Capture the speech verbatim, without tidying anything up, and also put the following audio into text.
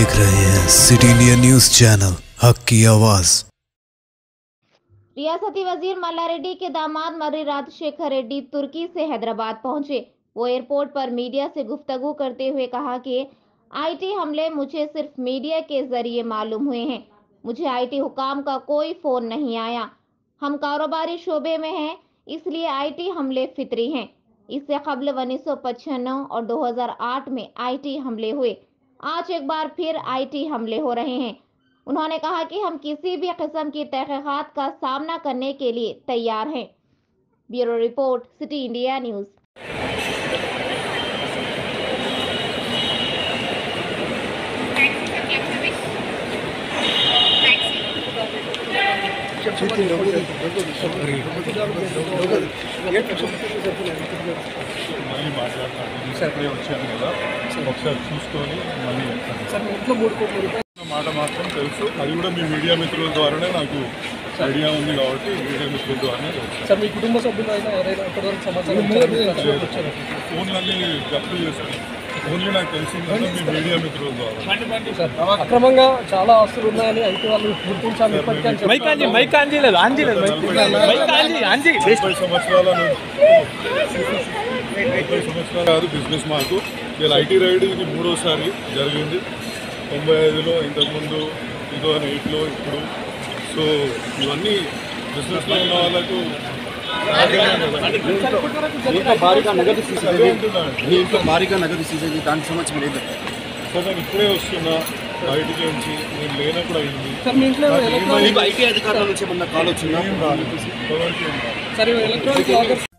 देख रहे हैं सिटी इंडिया न्यूज चैनल, हक की आवाज। रियासती वजीर मल्लारेड्डी के दामाद मर्री राजशेखर रेड्डी तुर्की से हैदराबाद पहुंचे। वो एयरपोर्ट पर मीडिया से गुफ्तगू करते हुए कहा कि आईटी हमले मुझे सिर्फ मीडिया के जरिए मालूम हुए हैं। मुझे आईटी हुकाम का कोई फोन नहीं आया। हम कारोबारी शोबे में हैं, इसलिए आईटी हमले फितरी हैं। इससे कबल उन्नीस सौ पचानवे और दो हज़ार आठ में आईटी हमले हुए। आज एक बार फिर आईटी हमले हो रहे हैं। उन्होंने कहा कि हम किसी भी किस्म की तहकीकात का सामना करने के लिए तैयार हैं। Bureau report, city India news. మళ్ళీ మాట్లాడతాను ఇక్కడే వచ్చాను కదా, ఒకసారి చూసుకొని మళ్ళీ చెప్తాను. ఇంట్లో మూడు కోట్ల రూపాయల మాట మాత్రం తెలుసు. అది కూడా మీ మీడియా మిత్రుల ద్వారానే నాకు ఐడియా ఉంది కాబట్టి మీడియా మిత్రుల ద్వారానే తెలుసు. సార్, మీ కుటుంబ సభ్యులు అయినా ఎవరైనా ఇప్పటివరకు సమాచారం ఫోన్లన్నీ జప్తు చేస్తాను. ఓన్లీ నాకు తెలిసిందంటే మీ మీడియా మిత్రుల ద్వారా. అక్రమంగా చాలా ఆస్తులు ఉన్నాయని అయితే వాళ్ళు గుర్తించాలి. ముప్పై సంవత్సరాల ముప్పై సంవత్సరాలు కాదు బిజినెస్ మాకు. ఇలా ఐటీ రైడ్ ఇది మూడోసారి జరిగింది. తొంభై ఐదులో ఇంతకుముందు టూ థౌజండ్ ఎయిట్లో ఇప్పుడు. సో ఇవన్నీ బిజినెస్లో ఉన్న వాళ్ళకు భారీగా నగదు భారీగా నగదు సీజన్ దానికి సంబంధించి లేదు సార్. నేను ఇప్పుడే వస్తున్నా బయటికి నుంచి, నేను లేనప్పుడు అయింది. ఐటీ అధికారుల నుంచి ఏమన్నా కాల్ వచ్చిందా? సరే, ఎలక్ట్రానిక్